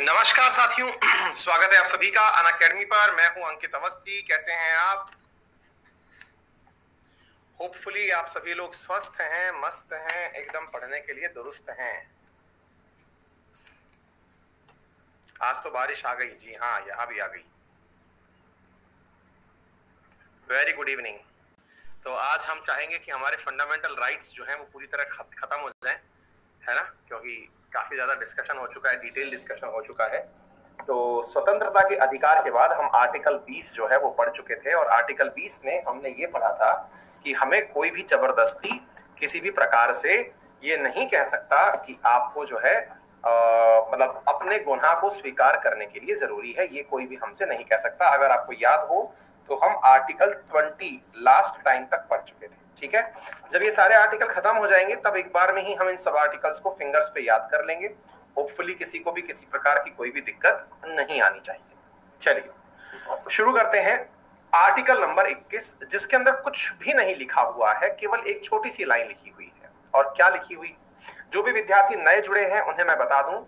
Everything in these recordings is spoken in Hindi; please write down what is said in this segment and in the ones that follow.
नमस्कार साथियों, स्वागत है आप सभी का अनअकैडमी पर। मैं हूं अंकित अवस्थी। कैसे हैं आप? होपफुली आप सभी लोग स्वस्थ हैं, मस्त हैं, एकदम पढ़ने के लिए दुरुस्त हैं। आज तो बारिश आ गई। जी हाँ, यहाँ भी आ गई। Very good evening. तो आज हम चाहेंगे कि हमारे फंडामेंटल राइट्स जो हैं वो पूरी तरह खत्म हो जाएं, है ना? क्योंकि काफी ज्यादा डिस्कशन हो चुका है, डिटेल डिस्कशन हो चुका है। तो स्वतंत्रता के अधिकार के बाद हम आर्टिकल 20 जो है वो पढ़ चुके थे, और आर्टिकल 20 में हमने ये पढ़ा था कि हमें कोई भी जबरदस्ती किसी भी प्रकार से ये नहीं कह सकता कि आपको जो है मतलब अपने गुनाह को स्वीकार करने के लिए जरूरी है। ये कोई भी हमसे नहीं कह सकता। अगर आपको याद हो तो हम आर्टिकल 20 लास्ट टाइम तक पढ़ चुके थे, ठीक है? जब ये सारे आर्टिकल खत्म हो जाएंगे तब एक बार में ही हम इन सब आर्टिकल्स को फिंगर्स पे याद कर लेंगे। होपफुली किसी को भी किसी प्रकार की कोई भी दिक्कत नहीं आनी चाहिए। चलिए शुरू करते हैं। आर्टिकल नंबर 21, जिसके अंदर कुछ भी नहीं लिखा हुआ है, केवल एक छोटी सी लाइन लिखी हुई है। और क्या लिखी हुई? जो भी विद्यार्थी नए जुड़े हैं उन्हें मैं बता दूं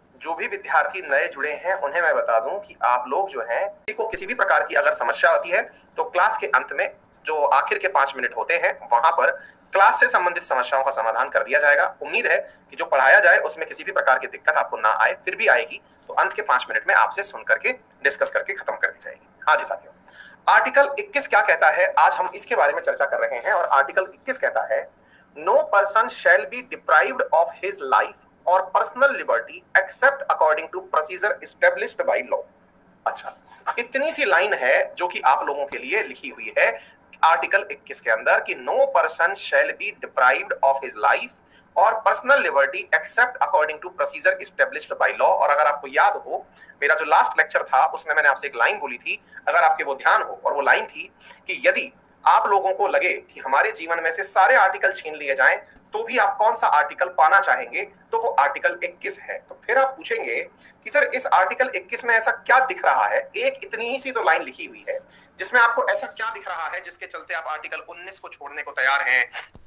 कि आप लोग जो हैं, किसी को किसी भी प्रकार की अगर समस्या आती है तो क्लास के अंत में जो आखिर के 5 मिनट होते हैं वहां पर क्लास से संबंधित समस्याओं का समाधान कर दिया जाएगा। उम्मीद है कि जो पढ़ाया जाए उसमें किसी भी प्रकार की दिक्कत आपको ना आए। फिर भी आएगी तो अंत के 5 मिनट में आपसे सुन करके डिस्कस करके खत्म कर दी जाएगी। हाँ जी साथियों, आर्टिकल 21 क्या कहता है, आज हम इसके बारे में चर्चा कर रहे हैं। और आर्टिकल 21 कहता है, no person shall be deprived of his life और personal liberty except according to procedure established by law. अच्छा, इतनी सी लाइन है जो कि आप लोगों के लिए लिखी हुई है आर्टिकल 21 के अंदर कि no person shall be deprived of his life और personal liberty except according to procedure established by law. और अगर आपको याद हो, मेरा जो लास्ट लेक्चर था उसमें मैंने आपसे एक लाइन बोली थी, अगर आपके वो ध्यान हो, और वो लाइन थी कि यदि आप लोगों को लगे कि हमारे जीवन में से सारे आर्टिकल छीन लिए जाएं तो भी आप कौन सा आर्टिकल पाना चाहेंगे, तो वो आर्टिकल 21 है। तो फिर आप पूछेंगे कि सर इस आर्टिकल 21 में ऐसा क्या दिख रहा है? एक इतनी ही सी तो लाइन लिखी हुई है जिसमें आपको ऐसा क्या दिख रहा है जिसके चलते आप आर्टिकल 19 को छोड़ने को तैयार हैं?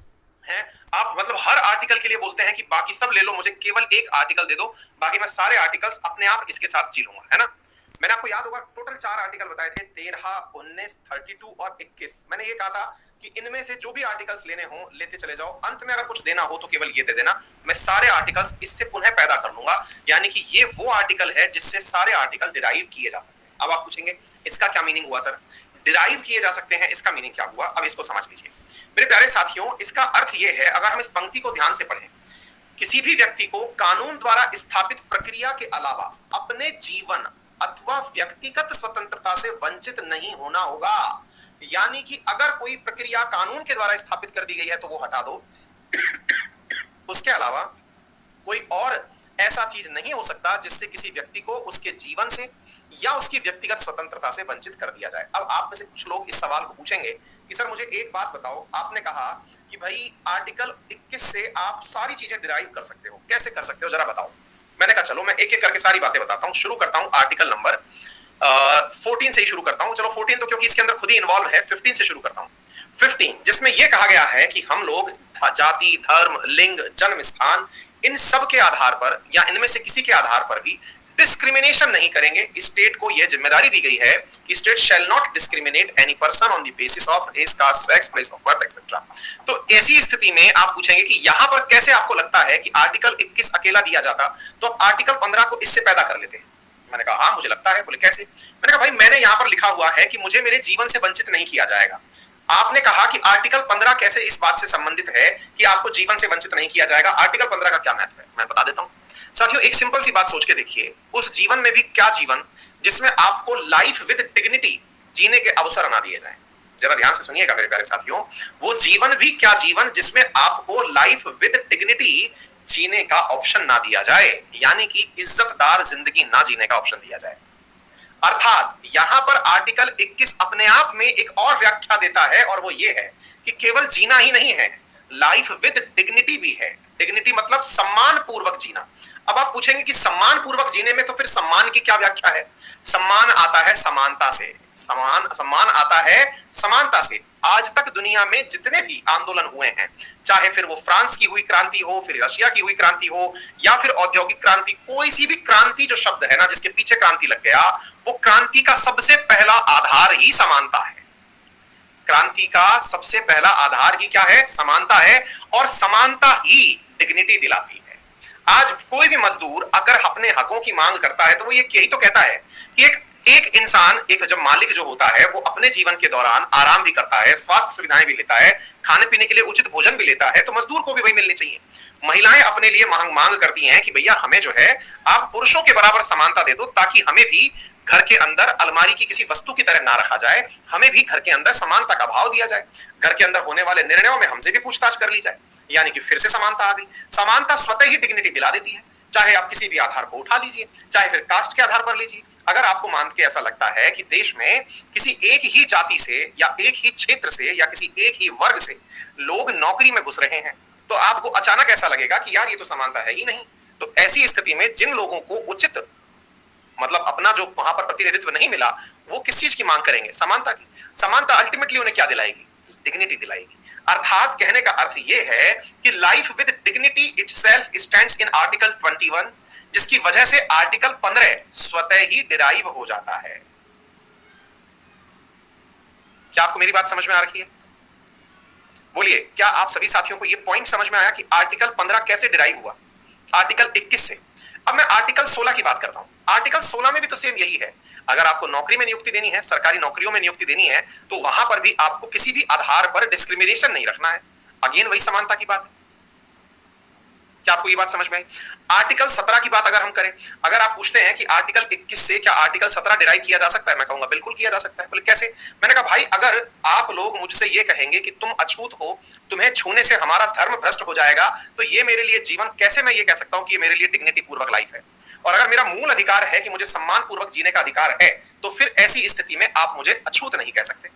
आप मतलब हर आर्टिकल के लिए बोलते हैं कि बाकी सब ले लो, मुझे केवल एक आर्टिकल दे दो, बाकी मैं सारे आर्टिकल्स अपने आप इसके साथ जी लूंगा, है ना? मैंने आपको याद होगा टोटल 4 आर्टिकल बताए थे, 13, 19, 32 और 21। मैंने ये कहा था कि इनमें से जो भी आर्टिकल्स लेने हो लेते चले जाओ, अंत में अगर कुछ देना हो तो केवल ये दे देना, मैं सारे आर्टिकल्स इससे पुनः पैदा कर लूंगा। यानी कि ये वो आर्टिकल है जिससे सारे आर्टिकल डिराइव किए जा सकते हैं। अब आप पूछेंगे इसका क्या मीनिंग हुआ सर? डिराइव किए जा सकते हैं, इसका मीनिंग क्या हुआ? अब इसको समझ लीजिए मेरे प्यारे साथियों। इसका अर्थ यह है, अगर हम इस पंक्ति को ध्यान से पढ़ें, किसी भी व्यक्ति को कानून द्वारा स्थापित प्रक्रिया के अलावा अपने जीवन अथवा व्यक्तिगत स्वतंत्रता से वंचित नहीं होना होगा। यानी कि अगर कोई प्रक्रिया कानून के द्वारा स्थापित कर दी गई है तो वो हटा दो। उसके अलावा कोई और ऐसा चीज नहीं हो सकता जिससे किसी व्यक्ति को उसके जीवन से या उसकी व्यक्तिगत स्वतंत्रता से वंचित कर दिया जाए। अब आप में से कुछ लोग इस सवाल को पूछेंगे कि सर मुझे एक बात बताओ, आपने कहा कि भाई आर्टिकल 21 से आप सारी चीजें डिराइव कर सकते हो, कैसे कर सकते हो जरा बताओ। मैंने कहा चलो मैं एक एक करके सारी बातें बताता हूं। शुरू करता हूं आर्टिकल नंबर 14 से ही शुरू करता हूं। चलो 14 तो क्योंकि इसके अंदर खुद ही इन्वॉल्व है, 15 से शुरू करता हूं। 15 जिसमें यह कहा गया है कि हम लोग जाति, धर्म, लिंग, जन्म स्थान, इन सब के आधार पर या इनमें से किसी के आधार पर भी डिस्क्रिमिनेशन नहीं करेंगे। स्टेट को यह जिम्मेदारी दी गई है कि state shall not discriminate any person on the basis of race, caste, sex, place of birth etcetera. तो ऐसी स्थिति में आप पूछेंगे कि यहां पर कैसे आपको लगता है कि आर्टिकल 21 अकेला दिया जाता तो आप आर्टिकल 15 को इससे पैदा कर लेते हैं। मैंने कहा हाँ मुझे लगता है। बोले कैसे? मैंने कहा भाई मैंने यहां पर लिखा हुआ है कि मुझे मेरे जीवन से वंचित नहीं किया जाएगा। आपने कहा कि आर्टिकल 15 कैसे इस बात से संबंधित है कि आपको जीवन से वंचित नहीं किया जाएगा? आर्टिकल 15 का क्या महत्व है मैं बता देता हूं साथियों। एक सिंपल सी बात सोच के देखिए, उस जीवन में भी क्या जीवन जिसमें आपको लाइफ विद डिग्निटी जीने के अवसर ना दिए जाएं। जरा ध्यान से सुनिएगा मेरे प्यारे साथियों, वो जीवन भी क्या जीवन जिसमें आपको लाइफ विद डिग्निटी जीने का ऑप्शन ना दिया जाए, यानी कि इज्जतदार जिंदगी ना जीने का ऑप्शन दिया जाए। अर्थात यहां पर आर्टिकल 21 अपने आप में एक और व्याख्या देता है, और वो ये है कि केवल जीना ही नहीं है, लाइफ विद डिग्निटी भी है। डिग्निटी मतलब सम्मान पूर्वक जीना। अब आप पूछेंगे कि सम्मान पूर्वक जीने में तो फिर सम्मान की क्या व्याख्या है? सम्मान आता है समानता से, सम्मान आता है समानता से। आज तक दुनिया में जितने भी आंदोलन हुए हैं, चाहे फिर वो फ्रांस की हुई क्रांति हो, फिर रशिया की हुई क्रांति हो, या फिर औद्योगिक क्रांति, कोई सी भी क्रांति जो शब्द है ना जिसके पीछे क्रांति लग गया, वो क्रांति का सबसे पहला आधार ही समानता है। क्रांति का सबसे पहला आधार ही क्या है? समानता है, और समानता ही डिग्निटी दिलाती है। आज कोई भी मजदूर अगर अपने हकों की मांग करता है तो वो ये यही तो कहता है कि एक इंसान, एक जब मालिक जो होता है वो अपने जीवन के दौरान आराम भी करता है, स्वास्थ्य सुविधाएं भी लेता है, खाने पीने के लिए उचित भोजन भी लेता है, तो मजदूर को भी वही मिलनी चाहिए। महिलाएं अपने लिए मांग करती हैं कि भैया हमें जो है आप पुरुषों के बराबर समानता दे दो, ताकि हमें भी घर के अंदर अलमारी की किसी वस्तु की तरह ना रखा जाए, हमें भी घर के अंदर समानता का भाव दिया जाए, घर के अंदर होने वाले निर्णयों में हमसे भी पूछताछ कर ली जाए। यानी कि फिर से समानता आ गई। समानता स्वतः ही डिग्निटी दिला देती है, चाहे आप किसी भी आधार को उठा लीजिए, चाहे फिर कास्ट के आधार पर लीजिए। अगर आपको मान के ऐसा लगता है कि देश में किसी एक ही जाति से या एक ही क्षेत्र से या किसी एक ही वर्ग से लोग नौकरी में घुस रहे हैं, तो आपको अचानक ऐसा लगेगा कि यार ये तो समानता है ही नहीं। तो ऐसी स्थिति में जिन लोगों को उचित मतलब अपना जो वहां पर प्रतिनिधित्व नहीं मिला, वो किस चीज की मांग करेंगे? समानता की। समानता अल्टीमेटली उन्हें क्या दिलाएगी? डिग्निटी दिलाएगी। अर्थात कहने का अर्थ यह है कि life with dignity itself stands in article 21, जिसकी वजह से आर्टिकल 15 स्वतः ही डिराइव हो जाता है। क्या आपको मेरी बात समझ में आ रही है? बोलिए, क्या आप सभी साथियों को यह पॉइंट समझ में आया कि आर्टिकल 15 कैसे डिराइव हुआ आर्टिकल 21 से? अब मैं आर्टिकल 16 की बात करता हूं। आर्टिकल 16 में भी तो सेम यही है। अगर आपको नौकरी में नियुक्ति देनी है, सरकारी नौकरियों में नियुक्ति देनी है, तो वहां पर भी आपको किसी भी आधार पर डिस्क्रिमिनेशन नहीं रखना है। अगेन वही समानता की बात है। क्या आपको ये बात समझ में आई? आर्टिकल 17 की बात अगर हम करें, अगर आप पूछते हैं कि आर्टिकल 21 से क्या आर्टिकल 17 डिराइव किया जा सकता है, मैं कहूंगा बिल्कुल किया जा सकता है। बोले कैसे? मैंने कहा भाई, अगर आप लोग मुझसे ये कहेंगे कि तुम अछूत हो, तुम्हें छूने से हमारा धर्म भ्रष्ट हो जाएगा, तो ये मेरे लिए जीवन, कैसे मैं ये कह सकता हूं कि ये मेरे लिए डिग्निटी पूर्वक लाइफ है? और अगर मेरा मूल अधिकार है कि मुझे सम्मान पूर्वक जीने का अधिकार है, तो फिर ऐसी स्थिति में आप मुझे अछूत नहीं कह सकते।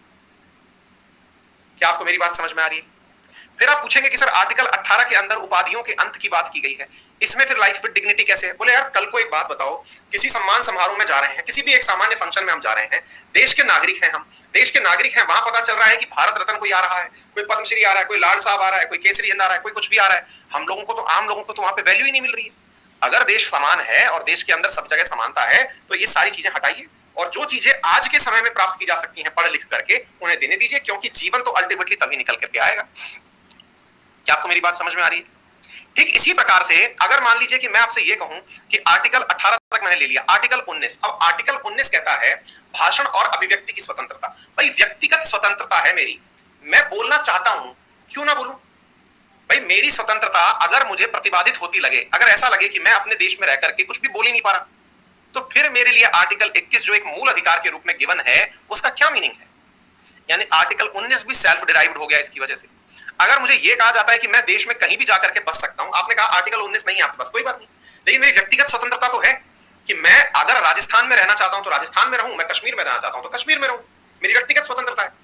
क्या आपको मेरी बात समझ में आ रही है? फिर आप पूछेंगे कि सर आर्टिकल 18 के अंदर उपाधियों के अंत की बात की गई है, इसमें फिर लाइफ विद डिग्निटी कैसे है? बोले यार, कल को एक बात बताओ, किसी सम्मान समारोह में जा रहे हैं, किसी भी एक सामान्य फंक्शन में हम जा रहे हैं, देश के नागरिक हैं, हम देश के नागरिक हैं, वहां पता चल रहा है कि भारत रत्न कोई आ रहा है, कोई पद्मश्री आ रहा है, कोई लाड साहब आ रहा है, कोई केसरी हिंद आ रहा है, कोई कुछ भी आ रहा है। हम लोगों को तो, आम लोगों को तो वहां पे वैल्यू ही नहीं मिल रही है। अगर देश समान है और देश के अंदर सब जगह समानता है, तो ये सारी चीजें हटाइए और जो चीजें आज के समय में प्राप्त की जा सकती हैं पढ़ लिख करके, उन्हें देने दीजिए, क्योंकि जीवन तो अल्टीमेटली तभी निकल करके आएगा। क्या आपको मेरी बात समझ में आ रही है? ठीक इसी प्रकार से अगर मान लीजिए कि मैं आपसे ये कहूं कि आर्टिकल 18 तक मैंने ले लिया, आर्टिकल 19, अब आर्टिकल 19 कहता है भाषण और अभिव्यक्ति की स्वतंत्रता। भाई व्यक्तिगत स्वतंत्रता है मेरी, मैं बोलना चाहता हूं, क्यों ना बोलूं? भाई मेरी स्वतंत्रता अगर मुझे प्रतिबाधित होती लगे, अगर ऐसा लगे कि मैं अपने देश में रह करके कुछ भी बोल ही नहीं पा रहा, तो फिर मेरे लिए आर्टिकल 21 जो एक मूल अधिकार के रूप में गिवन है, उसका क्या मीनिंग है? यानी आर्टिकल 19 भी सेल्फ डिराइव्ड हो गया इसकी वजह से। अगर मुझे यह कहा जाता है कि मैं देश में कहीं भी जाकर के बस सकता हूं, आपने कहा आर्टिकल 19 नहीं है आपके पास, कोई बात नहीं, लेकिन मेरी व्यक्तिगत स्वतंत्रता तो है कि मैं अगर राजस्थान में रहना चाहता हूं तो राजस्थान में रहूं, मैं कश्मीर में रहना चाहता हूं तो कश्मीर में रहूं, मेरी व्यक्तिगत स्वतंत्रता है।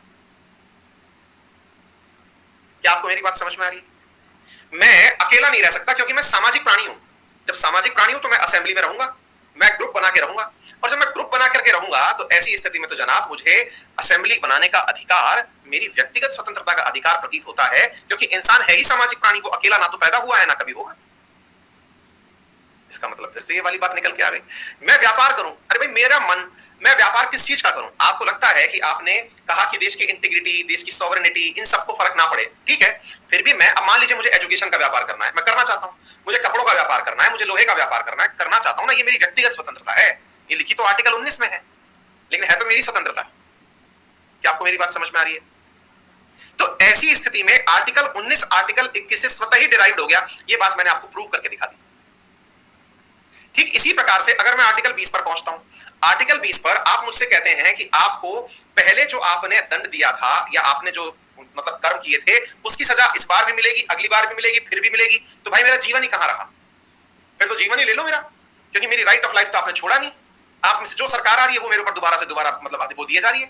क्या आपको मेरी बात समझ में आ रही है? मैं अकेला नहीं रह सकता क्योंकि मैं सामाजिक प्राणी हूं। जब सामाजिक प्राणी हूं तो मैं असेंबली में रहूंगा, मैं ग्रुप बना के रहूंगा, और जब मैं ग्रुप बना करके रहूंगा तो ऐसी स्थिति में तो जनाब मुझे असेंबली बनाने का अधिकार मेरी व्यक्तिगत स्वतंत्रता का अधिकार प्रतीत होता है, क्योंकि इंसान है ही सामाजिक प्राणी, को अकेला ना तो पैदा हुआ है ना कभी होगा। इसका मतलब फिर से ये वाली बात निकल के आ गई, मैं व्यापार करूं, अरे भाई मेरा मन, मैं व्यापार किस चीज का करूं? आपको लगता है कि आपने कहा कि देश की इंटीग्रिटी, देश की सॉवरेनिटी, इन सबको फर्क ना पड़े, ठीक है, फिर भी मैं, अब मान लीजिए मुझे एजुकेशन का व्यापार करना है, मैं करना चाहता हूं, मुझे कपड़ों का व्यापार करना है, मुझे लोहे का व्यापार करना है, करना चाहता हूं ना, ये मेरी व्यक्तिगत स्वतंत्रता है, ये लिखी तो आर्टिकल 19 में है, लेकिन है तो मेरी स्वतंत्रता। क्या आपको मेरी बात समझ में आ रही है? तो ऐसी स्थिति में आर्टिकल 19 आर्टिकल 21 से स्वतः ही डिराइव्ड हो गया, ये बात मैंने आपको प्रूव करके दिखा दी। ठीक इसी प्रकार से अगर मैं आर्टिकल 20 पर पहुंचता हूं, आर्टिकल 20 पर आप मुझसे कहते हैं कि आपको पहले जो आपने दंड दिया था या आपने जो मतलब कर्म किए थे उसकी सजा इस बार भी मिलेगी, अगली बार भी मिलेगी, फिर भी मिलेगी, तो भाई मेरा जीवन ही कहां रहा? फिर तो जीवन ही ले लो मेरा, क्योंकि मेरी राइट ऑफ लाइफ तो आपने छोड़ा नहीं। आप में से जो सरकार आ रही है वो मेरे ऊपर दोबारा से दोबारा मतलब वो दिए जा रही है।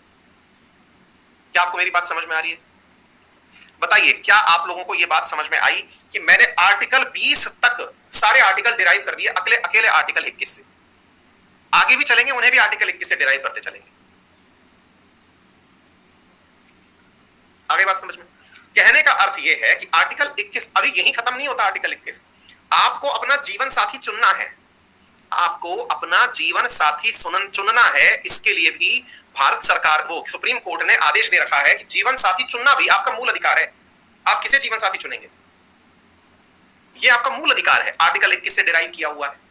क्या आपको मेरी बात समझ में आ रही है? बताइए, क्या आप लोगों को यह बात समझ में आई कि मैंने आर्टिकल 20 तक सारे आर्टिकल डिराइव कर दिए अकेले अकेले आर्टिकल 21 से? आगे भी चलेंगे, उन्हें भी आर्टिकल 21 से डिराइव करते चलेंगे। बात समझ में? कहने का अर्थ यह है कि आर्टिकल 21 अभी यही खत्म नहीं होता। आर्टिकल 21 आपको अपना जीवन साथी चुनना है, आपको अपना जीवन साथी चुनना है। इसके लिए भी भारत सरकार को सुप्रीम कोर्ट ने आदेश दे रखा है कि जीवन साथी चुनना भी आपका मूल अधिकार है। आप किसे जीवन साथी चुनेंगे, यह आपका मूल अधिकार है, आर्टिकल 21 से डिराइव किया हुआ है।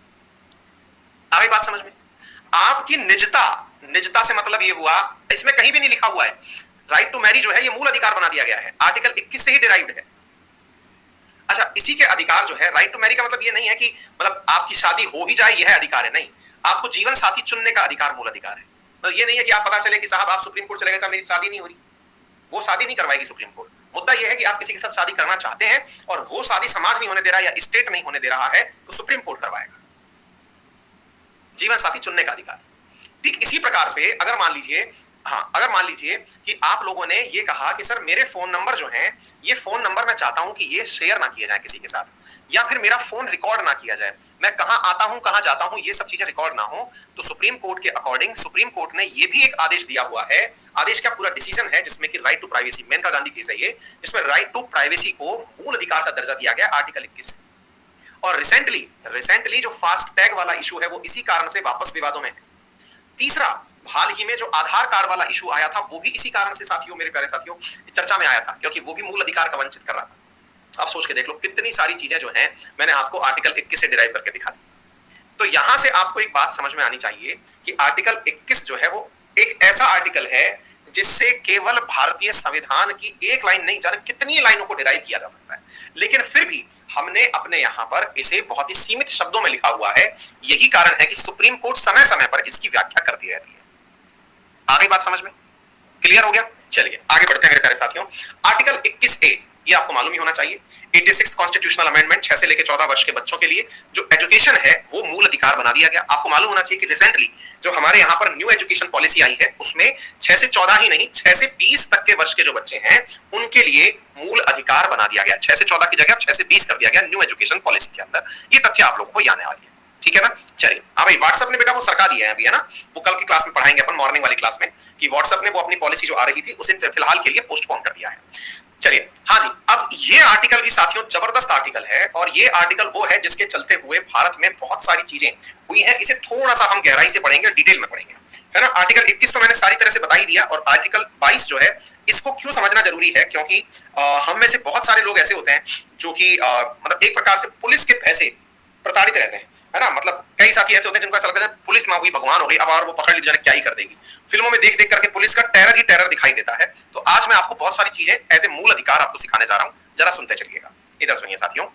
आई बात समझ में? आपकी निजता से मतलब यह हुआ, इसमें कहीं भी नहीं लिखा हुआ है राइट टू मैरी जो है, यह मूल अधिकार बना दिया गया है, आर्टिकल 21 से ही डिराइव्ड है। अच्छा, इसी के अधिकार जो है, राइट टू मैरी का मतलब ये नहीं है कि मतलब आपकी शादी हो ही जाए यह अधिकार है, नहीं, आपको जीवन साथी चुनने का अधिकार मूल अधिकार है। मतलब ये नहीं है कि आप पता चले कि साहब आप सुप्रीम कोर्ट चले गए, साहब मेरी शादी नहीं हो रही, वो शादी नहीं करवाएगी सुप्रीम कोर्ट। मुद्दा यह है कि आप किसी के साथ शादी करना चाहते हैं और वो शादी समाज नहीं होने दे रहा है या स्टेट नहीं होने दे रहा है, तो सुप्रीम कोर्ट करवाएगा। जीवन साथी चुनने का अधिकार। ठीक इसी प्रकार से अगर मान लीजिए कि आप लोगों ने ये कहा कि सर मेरे फोन नंबर जो हैं, ये फोन नंबर मैं चाहता हूं कि ये शेयर ना किया जाए किसी के साथ, या फिर मेरा फोन रिकॉर्ड ना किया जाए, मैं कहां आता हूं कहां जाता हूं ये सब चीजें रिकॉर्ड ना हो, तो सुप्रीम कोर्ट के अकॉर्डिंग सुप्रीम कोर्ट ने ये भी एक आदेश दिया हुआ है। आदेश का पूरा डिसीजन है जिसमें कि right to privacy, Maneka Gandhi case है ये, जिसमें राइट टू प्राइवेसी को मूल अधिकार का दर्जा दिया गया आर्टिकल 21 से। और रिसेंटली जो फास्ट टैग वाला इशू है वो इसी कारण से वापस विवादों में है। तीसरा, हाल ही में जो आधार कार्ड वाला इशू आया था वो भी इसी कारण से साथियों, मेरे प्यारे साथियों, चर्चा में आया था, क्योंकि वो भी मूल अधिकार का वंचित कर रहा था। आप सोच के देख लो कितनी सारी चीजें जो हैं मैंने आपको आर्टिकल 21 से डिराइव करके दिखा दी। तो यहां से आपको एक बात समझ में आनी चाहिए कि आर्टिकल 21 जो है वो एक ऐसा आर्टिकल है जिससे केवल भारतीय संविधान की एक लाइन नहीं, जाने कितनी लाइनों को डिराइव किया जा सकता है, लेकिन फिर भी हमने अपने यहां पर इसे बहुत ही सीमित शब्दों में लिखा हुआ है। यही कारण है कि सुप्रीम कोर्ट समय समय पर इसकी व्याख्या करती रहती है। आगे बात समझ में क्लियर हो गया? चलिए आगे बढ़ते हैं मेरे प्यारे साथियों। आर्टिकल 21A ये आपको मालूम ही होना चाहिए, 86 कॉन्स्टिट्यूशनल अमेंडमेंट, 6 से लेकर 14 वर्ष के बच्चों के लिए जो एजुकेशन है वो मूल अधिकार बना दिया गया। आपको मालूम होना चाहिए कि रिसेंटली जो हमारे यहाँ पर न्यू एजुकेशन पॉलिसी आई है उसमें 6 से 14 ही नहीं, 6 से 20 तक के वर्ष के जो बच्चे हैं उनके लिए मूल अधिकार बना दिया गया। 6 से 14 की जगह 6 से 20 कर दिया गया न्यू एजुकेशन पॉलिसी के अंदर। ये तथ्य आप लोगों को याद आने वाली है, ठीक है ना? चलिए, हाँ भाई, व्हाट्सएप ने बेटा वो सरका दिया है अभी, है ना? वो कल की क्लास में पढ़ाएंगे अपन, मॉर्निंग वाली क्लास में, कि व्हाट्सएप ने वो अपनी पॉलिसी जो आ रही थी उसे फिलहाल के लिए पोस्टपोन कर दिया है। चलिए, हाँ जी, अब ये आर्टिकल भी साथियों जबरदस्त आर्टिकल है, और ये आर्टिकल वो है जिसके चलते हुए भारत में बहुत सारी चीजें हुई हैं। इसे थोड़ा सा हम गहराई से पढ़ेंगे, डिटेल में पढ़ेंगे, है ना? आर्टिकल 21 तो मैंने सारी तरह से बता ही दिया, और आर्टिकल 22 जो है इसको क्यों समझना जरूरी है, क्योंकि हम में से बहुत सारे लोग ऐसे होते हैं जो कि मतलब एक प्रकार से पुलिस के पैसे प्रताड़ित रहते हैं, है ना? मतलब कई साथी ऐसे होते हैं जिनको ऐसा लगता है पुलिस ना हुई भगवान हो गई, अब और वो पकड़ ली जाने क्या ही कर देगी। फिल्मों में देख देख करके पुलिस का टेरर ही टेरर दिखाई देता है। तो आज मैं आपको बहुत सारी चीजें ऐसे मूल अधिकार आपको सिखाने जा रहा हूं, जरा सुनते चलिएगा। इधर सुनिए साथियों।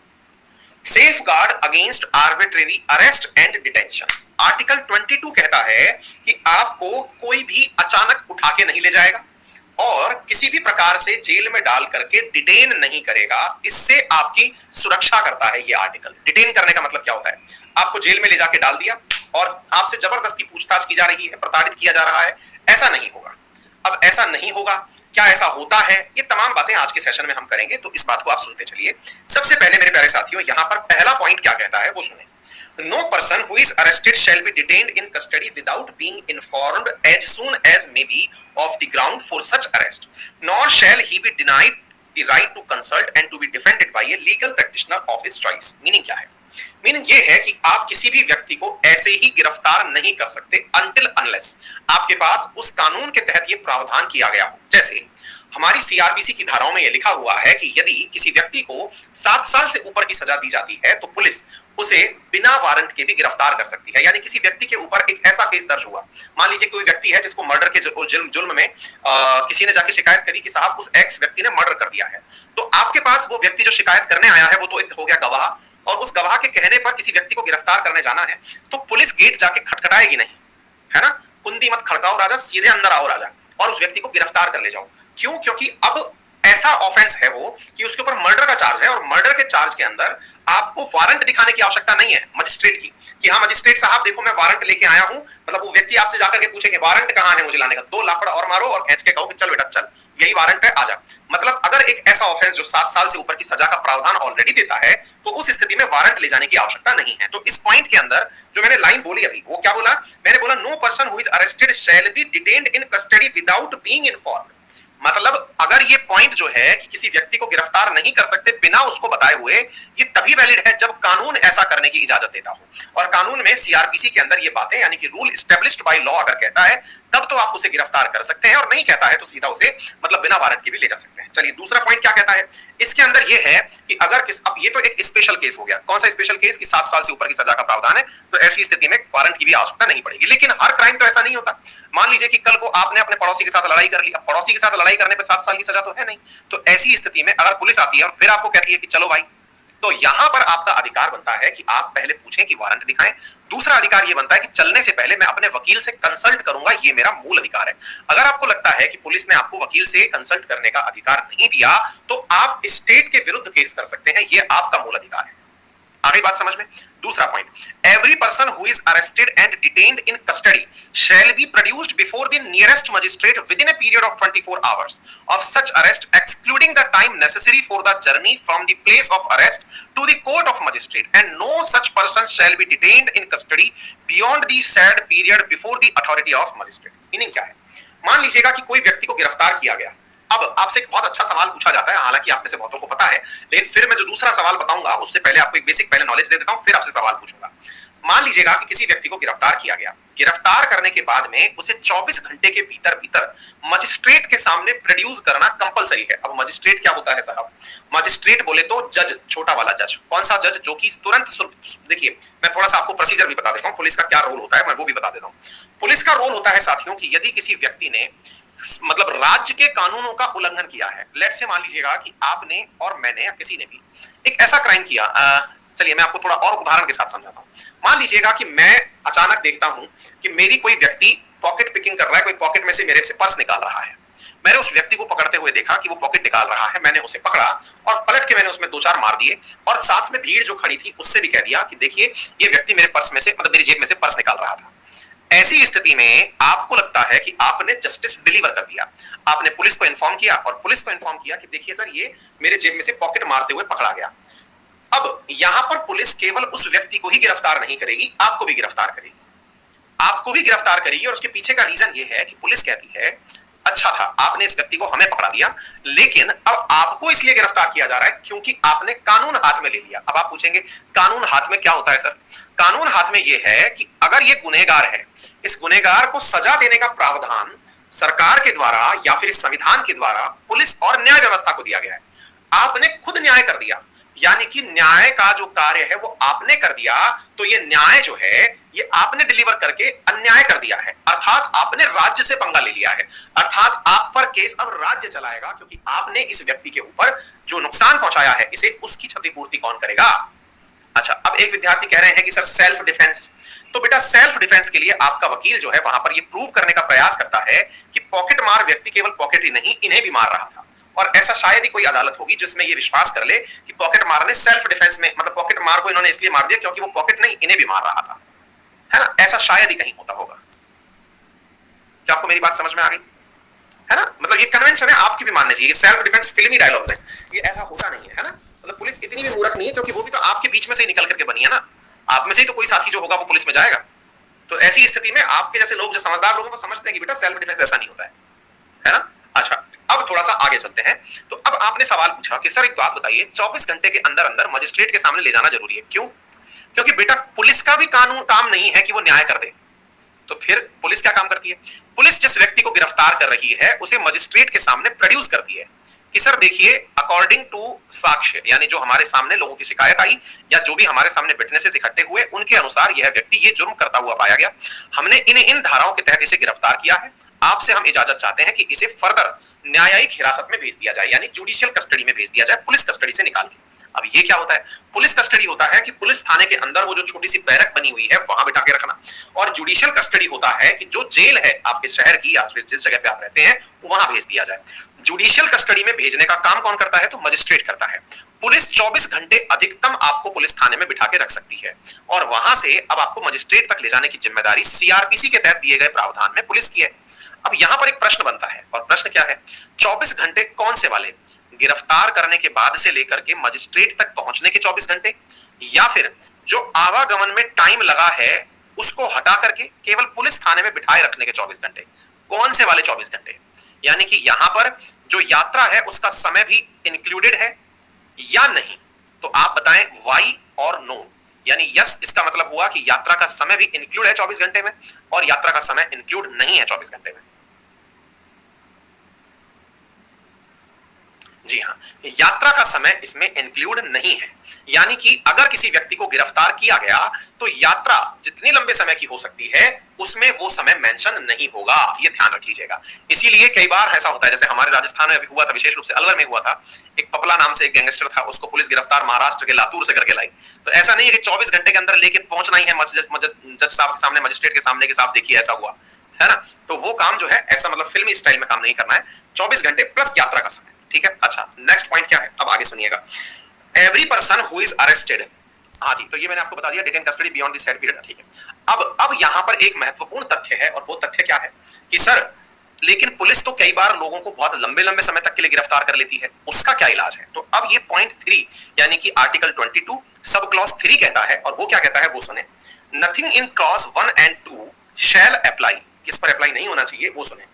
Safeguard against arbitrary arrest and detention. Article 22 कहता है कि आपको कोई भी अचानक उठा के नहीं ले जाएगा और किसी भी प्रकार से जेल में डाल करके डिटेन नहीं करेगा। इससे आपकी सुरक्षा करता है ये आर्टिकल। डिटेन करने का मतलब क्या होता है? आपको जेल में ले जाके डाल दिया और आपसे जबरदस्ती पूछताछ की जा रही है, प्रताड़ित किया जा रहा है, ऐसा नहीं होगा। अब ऐसा नहीं होगा, क्या ऐसा होता है, ये तमाम बातें आज के सेशन में हम करेंगे, तो इस बात को आप सुनते चलिए। सबसे पहले मेरे प्यारे साथियों, यहां पर पहला पॉइंट क्या कहता है वो सुने। No person who is arrested shall be detained in custody without being informed as soon as may be of the ground for such arrest, nor shall he be denied the right to consult and to be defended by a legal practitioner of his choice। Meaning क्या है? मीनिंग ये है कि आप किसी भी व्यक्ति को ऐसे ही गिरफ्तार नहीं कर सकते until unless आपके पास उस कानून के तहत ये प्रावधान किया गया हो। जैसे हमारी सीआरपीसी की धाराओं में यह लिखा हुआ है कि यदि किसी व्यक्ति को 7 साल से ऊपर की सजा दी जाती है तो पुलिस उसे बिना वारंट के भी गिरफ्तार कर सकती है। यानी किसी व्यक्ति के ऊपर एक ऐसा केस दर्ज हुआ, मान लीजिए कोई व्यक्ति है जिसको मर्डर के जुल्म में किसी ने जाके शिकायत करी कि साहब उस एक्स व्यक्ति ने मर्डर कर दिया है, तो आपके पास वो व्यक्ति जो शिकायत करने आया है वो तो एक हो गया गवाह, और उस गवाह के कहने पर किसी व्यक्ति को गिरफ्तार करने जाना है तो पुलिस गेट जाके खटखटाएगी नहीं, है ना? कुंदी मत खड़काओ राजा, सीधे अंदर आओ राजा, और उस व्यक्ति को गिरफ्तार कर ले जाओ। क्यों? क्योंकि अब ऐसा ऑफेंस है वो कि उसके ऊपर मर्डर का चार्ज है, और मर्डर के चार्ज के अंदर आपको वारंट दिखाने की आवश्यकता नहीं है मजिस्ट्रेट की, कि हाँ मजिस्ट्रेट साहब देखो मैं वारंट लेके आया हूं। मतलब वो व्यक्ति आपसे जाकर के पूछे कि वारंट कहां है मुझे लाने का, 2 लाफड़ और मारो और खींच के कहो कि चल बेटा चल, यही वारंट है, आजा। मतलब अगर एक ऐसा ऑफेंस जो 7 साल से ऊपर की सजा का प्रावधान ऑलरेडी देता है तो उस स्थिति में वारंट ले जाने की आवश्यकता नहीं है। तो इस पॉइंट के अंदर जो मैंने लाइन बोली अभी, वो क्या बोला? मैंने बोला no person who is arrested shall be detained in custody without being informed. मतलब अगर ये पॉइंट जो है कि किसी व्यक्ति को गिरफ्तार नहीं कर सकते बिना उसको बताए हुए, ये तभी वैलिड है जब कानून ऐसा करने की इजाजत देता हो। और कानून में सीआरपीसी के अंदर ये बातें यानी कि रूल एस्टैब्लिश्ड बाय लॉ अगर कहता है तब तो आप उसे गिरफ्तार कर सकते हैं, और नहीं कहता है तो सीधा उसे मतलब बिना वारंट के भी ले जा सकते हैं। चलिए दूसरा पॉइंट क्या कहता है इसके अंदर, ये है कि अगर अब ये तो एक स्पेशल केस हो गया। कौन सा स्पेशल केस? कि 7 साल से ऊपर की सजा का प्रावधान है, तो ऐसी स्थिति में वारंट की भी आवश्यकता नहीं पड़ेगी। लेकिन हर क्राइम तो ऐसा नहीं होता। मान लीजिए कि कल को आपने अपने पड़ोसी के साथ लड़ाई कर ली, अब पड़ोसी के साथ लड़ाई करने पर 7 साल की सजा तो है नहीं, तो ऐसी स्थिति में अगर पुलिस आती है और फिर आपको कहती है कि चलो भाई, तो यहां पर आपका अधिकार बनता है कि आप पहले पूछें कि वारंट दिखाएं। दूसरा अधिकार यह बनता है कि चलने से पहले मैं अपने वकील से कंसल्ट करूंगा, यह मेरा मूल अधिकार है। अगर आपको लगता है कि पुलिस ने आपको वकील से कंसल्ट करने का अधिकार नहीं दिया तो आप स्टेट के विरुद्ध केस कर सकते हैं, यह आपका मूल अधिकार है। आगे बात समझ में? दूसरा point, every person who is arrested and detained in custody shall be produced before the nearest magistrate within a period of 24 hours of such arrest excluding the time necessary for the journey from the place of arrest to the court of magistrate, and no such person shall be detained in custody beyond the said period before the authority of magistrate. Meaning क्या है? मान लीजिएगा कि कोई व्यक्ति को गिरफ्तार किया गया। अब आपसे एक बहुत अच्छा सवाल पूछा जाता है, हालांकि आप में से बहुतों को पता है, लेकिन फिर मैं जो दूसरा सवाल बताऊंगा उससे पहले आपको एक बेसिक पहले नॉलेज दे देता हूं, फिर आपसे सवाल पूछूंगा। मान लीजिएगा कि किसी व्यक्ति को गिरफ्तार किया गया। गिरफ्तार करने के बाद में उसे 24 घंटे के भीतर भीतर मजिस्ट्रेट के सामने प्रोड्यूस करना कंपलसरी है। अब मजिस्ट्रेट क्या होता है साहब? मजिस्ट्रेट बोले तो जज, छोटा वाला जज। कौन सा जज? जो कि तुरंत, देखिए मैं थोड़ा सा आपको प्रोसीजर भी बता देता हूं, पुलिस का क्या रोल होता है मैं वो भी बता देता हूं। पुलिस का रोल होता है साथियों कि यदि किसी व्यक्ति ने मतलब राज्य के कानूनों का उल्लंघन किया है, लेट से मान लीजिएगा कि आपने और मैंने या किसी ने भी एक ऐसा क्राइम किया, चलिए मैं आपको थोड़ा और उदाहरण के साथ समझाता हूं। मान लीजिएगा कि मैं अचानक देखता हूं कि मेरी कोई व्यक्ति पॉकेट पिकिंग कर रहा है, कोई पॉकेट में से मेरे से पर्स निकाल रहा है। मैंने उस व्यक्ति को पकड़ते हुए देखा कि वो पॉकेट निकाल रहा है, मैंने उसे पकड़ा और पलट के मैंने उसमें 2-4 मार दिए, और साथ में भीड़ जो खड़ी थी उससे भी कह दिया कि देखिए ये व्यक्ति मेरे पर्स में से मतलब मेरी जेब में से पर्स निकाल रहा था। ऐसी स्थिति में आपको लगता है कि आपने जस्टिस डिलीवर कर दिया, आपने पुलिस को इन्फॉर्म किया और पुलिस को इन्फॉर्म किया कि देखिए सर ये मेरे जेब में से पॉकेट मारते हुए पकड़ा गया। अब यहां पर पुलिस केवल उस व्यक्ति को ही गिरफ्तार नहीं करेगी, आपको भी गिरफ्तार करेगी, आपको भी गिरफ्तार करेगी। और उसके पीछे का रीजन ये है कि पुलिस कहती है अच्छा था आपने इस व्यक्ति को हमें पकड़ा दिया, लेकिन अब आपको इसलिए गिरफ्तार किया जा रहा है क्योंकि आपने कानून हाथ में ले लिया। अब आप पूछेंगे कानून हाथ में क्या होता है सर? कानून हाथ में यह है कि अगर ये गुनहगार है, इस गुनहगार को सजा देने का प्रावधान सरकार के द्वारा या फिर इस संविधान के द्वारा पुलिस और न्याय व्यवस्था को दिया गया है। आपने खुद न्याय कर दिया, यानी कि न्याय का जो कार्य है वो आपने कर दिया, तो ये न्याय जो है ये आपने डिलीवर करके अन्याय कर दिया है, अर्थात आपने राज्य से पंगा ले लिया है, अर्थात आप पर केस अब राज्य चलाएगा क्योंकि आपने इस व्यक्ति के ऊपर जो नुकसान पहुंचाया है इसे उसकी क्षतिपूर्ति कौन करेगा? अच्छा, अब एक विद्यार्थी कह रहे हैं कि सर सेल्फ डिफेंस, तो बेटा सेल्फ डिफेंस के लिए आपका वकील जो है वहां पर ये प्रूव करने का प्रयास करता है कि पॉकेट मार व्यक्ति केवल पॉकेट ही नहीं इन्हें भी मार रहा था, और ऐसा शायद ही कोई अदालत होगी जिसमें ये विश्वास कर ले कि पॉकेट मार ने सेल्फ डिफेंस में मतलब पॉकेट मार को इन्होंने इसलिए मार दिया क्योंकि वो पॉकेट नहीं इन्हें भी मार रहा था, है ना? ऐसा शायद ही कहीं होता होगा। क्या आपको मेरी बात समझ में आ गई? है ना? मतलब ये कन्वेंशन है, आपकी भी मानना चाहिए। सेल्फ डिफेंस फिल्मी डायलॉग्स है, ये ऐसा होता नहीं है ना? मतलब पुलिस इतनी भी मूर्ख नहीं है क्योंकि वो भी तो आपके बीच में से ही निकल करके बनी है ना, आप में से ही तो कोई साथी जो होगा वो पुलिस में जाएगा। तो ऐसी स्थिति में आपके जैसे लोग जो समझदार लोग हैं वो समझते हैं कि बेटा सेल्फ डिफेंस ऐसा नहीं होता है ना? अच्छा, अब थोड़ा सा आगे चलते हैं। तो अब आपने सवाल पूछा कि सर एक बात बताइए, 24 घंटे के अंदर अंदर मजिस्ट्रेट के सामने ले जाना जरूरी है, क्यों? क्योंकि बेटा पुलिस का भी कानून काम नहीं है कि वो न्याय कर दे, तो फिर पुलिस क्या काम करती है? पुलिस जिस व्यक्ति को गिरफ्तार कर रही है उसे मजिस्ट्रेट के सामने प्रोड्यूस करती है कि सर देखिए अकॉर्डिंग टू साक्ष्य, यानी जो हमारे सामने लोगों की शिकायत आई या जो भी हमारे सामने विटनेसेस इकट्ठे हुए उनके अनुसार यह व्यक्ति ये जुर्म करता हुआ पाया गया, हमने इन धाराओं के तहत इसे गिरफ्तार किया है, आपसे हम इजाजत चाहते हैं कि इसे फर्दर न्यायिक हिरासत में भेज दिया जाए, यानी जुडिशियल कस्टडी में भेज दिया जाए, पुलिस कस्टडी से निकाल के। अब ये क्या होता है? पुलिस कस्टडी होता है कि पुलिस थाने के अंदर वो जो छोटी सी बैरक बनी हुई है वहां बिठा के रखना, और जुडिशियल कस्टडी होता है कि जो जेल है आपके शहर की या फिर जिस जगह पे आप रहते हैं वहां भेज दिया जाए। जुडिशियल कस्टडी में भेजने का काम कौन करता है? तो मजिस्ट्रेट करता है। पुलिस 24 घंटे अधिकतम आपको पुलिस थाने में बिठा के रख सकती है, और वहां से अब आपको मजिस्ट्रेट तक ले जाने की जिम्मेदारी सीआरपीसी के तहत दिए गए प्रावधान में पुलिस की है। अब यहां पर एक प्रश्न बनता है, और प्रश्न क्या है? 24 घंटे कौन से वाले? गिरफ्तार करने के बाद से लेकर के मजिस्ट्रेट तक पहुंचने के 24 घंटे, या फिर जो आवागमन में टाइम लगा है उसको हटा करके केवल पुलिस थाने में बिठाए रखने के 24 घंटे? कौन से वाले 24 घंटे? यानी कि यहां पर जो यात्रा है उसका समय भी इंक्लूडेड है या नहीं, तो आप बताएं वाई और नो। यानी यस इसका मतलब हुआ कि यात्रा का समय भी इंक्लूड है 24 घंटे में, और यात्रा का समय इंक्लूड नहीं है 24 घंटे में। जी हाँ, यात्रा का समय इसमें इंक्लूड नहीं है। यानी कि अगर किसी व्यक्ति को गिरफ्तार किया गया तो यात्रा जितने लंबे समय की हो सकती है उसमें वो समय मेंशन नहीं होगा, ये ध्यान रख लीजिएगा। इसीलिए कई बार ऐसा होता है, जैसे हमारे राजस्थान में अभी हुआ था, विशेष रूप से अलवर में हुआ था, एक पपला नाम से एक गैंगस्टर था, उसको पुलिस गिरफ्तार महाराष्ट्र के लातूर से करके लाई। तो ऐसा नहीं है कि 24 घंटे के अंदर लेके पहुंचना ही है जज साहब के सामने, मजिस्ट्रेट के सामने, के साहब देखिए ऐसा हुआ है ना। तो वो काम जो है ऐसा मतलब फिल्मी स्टाइल में काम नहीं करना है, 24 घंटे प्लस यात्रा का समय, ठीक है। अच्छा, नेक्स्ट पॉइंट क्या है, अब आगे सुनिएगा। Every person who is arrested, हाँ जी, तो ये मैंने आपको बता दिया, detain custody beyond the set period, ठीक है। अब यहां पर एक महत्वपूर्ण तथ्य है, और वो तथ्य क्या है कि सर लेकिन पुलिस तो कई बार लोगों को बहुत लंबे लंबे समय तक के लिए गिरफ्तार कर लेती है, उसका क्या इलाज है। तो अब ये पॉइंट 3 यानी कि आर्टिकल 22 सब क्लॉज 3 कहता है, और वो क्या कहता है वो सुने। Nothing in clause 1 and 2 shall apply, किस पर अप्लाई नहीं होना चाहिए वो सुने।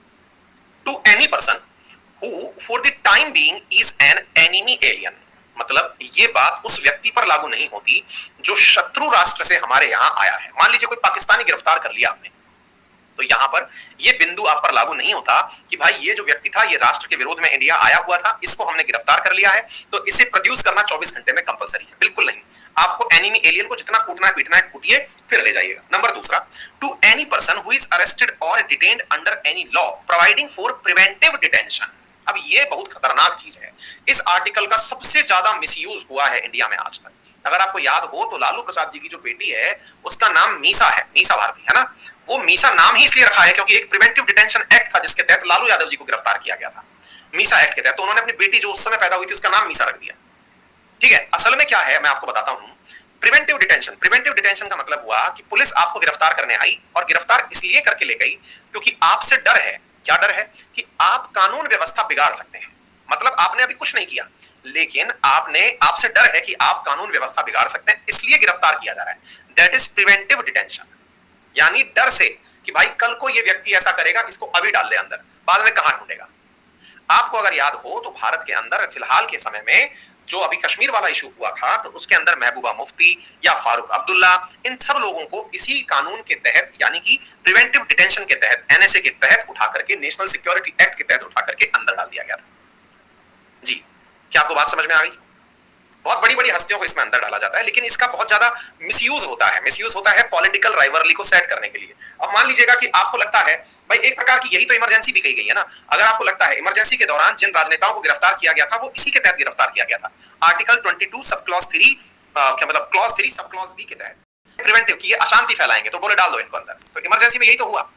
To any person who for the time being is an enemy alien, मतलब ये बात उस व्यक्ति पर लागू नहीं होती जो शत्रु राष्ट्र से हमारे यहां आया है। मान लीजिए कोई पाकिस्तानी गिरफ्तार कर लिया आपने, तो यहां पर ये बिंदु आप पर लागू नहीं होता कि भाई ये जो व्यक्ति था ये राष्ट्र के विरोध में इंडिया आया हुआ था, इसको हमने गिरफ्तार कर लिया है तो इसे प्रोड्यूस करना 24 घंटे में कंपलसरी है, बिल्कुल नहीं। आपको एनिमी एलियन को जितना कूटना है पीटना है कूटिए, फिर ले जाइएगा। नंबर दूसरा, to any person who is arrested और detained under any law providing for preventive detention. अब ये बहुत खतरनाक चीज है, इस आर्टिकल का सबसे ज्यादा मिसयूज हुआ है इंडिया में आज तक। अगर आपको याद हो तो लालू प्रसाद जी की जो बेटी है उसका नाम मीसा है, मीसा भारती है ना। वो मीसा नाम ही इसलिए रखा है क्योंकि एक प्रिवेंटिव डिटेंशन एक्ट था जिसके तहत लालू यादव जी को गिरफ्तार किया गया था, मीसा एक्ट के तहत। तो उन्होंने अपनी बेटी जो उस समय पैदा हुई थी उसका नाम मीसा रख दिया, ठीक है। असल में क्या है मैं आपको बताता हूं। प्रिवेंटिव डिटेंशन, प्रिवेंटिव डिटेंशन का मतलब हुआ कि पुलिस आपको गिरफ्तार करने आई और गिरफ्तार इसलिए करके ले गई क्योंकि आपसे डर है। क्या डर है कि आप कानून व्यवस्था बिगाड़ सकते हैं। मतलब आपने अभी कुछ नहीं किया लेकिन आपसे डर है कि आप कानून व्यवस्था बिगाड़ सकते हैं, इसलिए गिरफ्तार किया जा रहा है। दैट इज प्रिवेंटिव डिटेंशन, यानी डर से कि भाई कल को ये व्यक्ति ऐसा करेगा, इसको अभी डाल दे अंदर, बाद में कहां ढूंढेगा। आपको अगर याद हो तो भारत के अंदर फिलहाल के समय में जो अभी कश्मीर वाला इशू हुआ था तो उसके अंदर महबूबा मुफ्ती या फारूक अब्दुल्ला, इन सब लोगों को इसी कानून के तहत यानी कि प्रिवेंटिव डिटेंशन के तहत, एनएसए के तहत उठा करके, नेशनल सिक्योरिटी एक्ट के तहत उठा करके अंदर डाल दिया गया था। जी, क्या आपको बात समझ में आ गई? बहुत बड़ी बड़ी हस्तियों को इसमें अंदर डाला जाता है, लेकिन इसका बहुत ज्यादा मिसयूज होता है। मिसयूज होता है पॉलिटिकल राइवलरी को सेट करने के लिए। अब मान लीजिएगा कि आपको लगता है भाई एक प्रकार की यही तो इमरजेंसी भी कही गई है ना। अगर आपको लगता है इमरजेंसी के दौरान जिन राजनेताओं को गिरफ्तार किया गया था वो इसी के तहत गिरफ्तार किया गया था, आर्टिकल 22 सब क्लॉज 3 क्या मतलब क्लॉज 3 सब क्लॉज बी के तहत प्रिवेंटिव की, अशांति फैलाएंगे तो बोले डाल दो इनको अंदर, तो इमरजेंसी में यही तो हुआ।